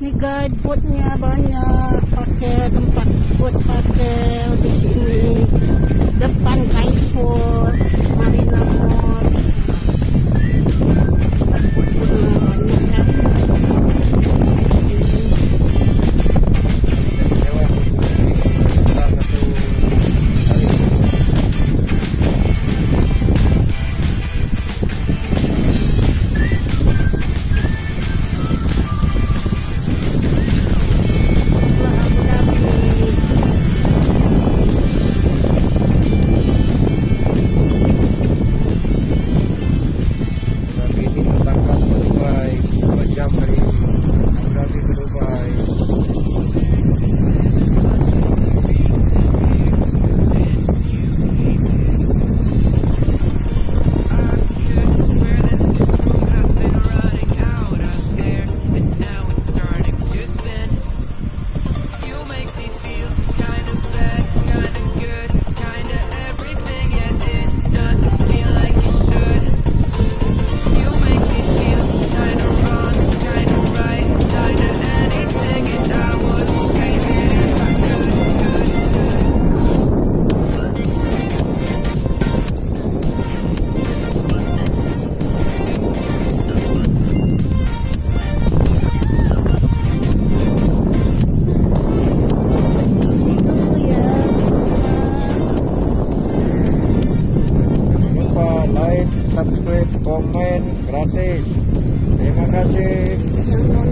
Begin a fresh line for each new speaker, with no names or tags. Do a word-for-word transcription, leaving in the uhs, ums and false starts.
Ini guide boatnya banyak, pakai tempat boat pakai di sini. Depan Carrefour, Marina Mall. Tempat boat-boatnya banyak kan. Di sini.
Subscribe, komen, gratis. Terima kasih.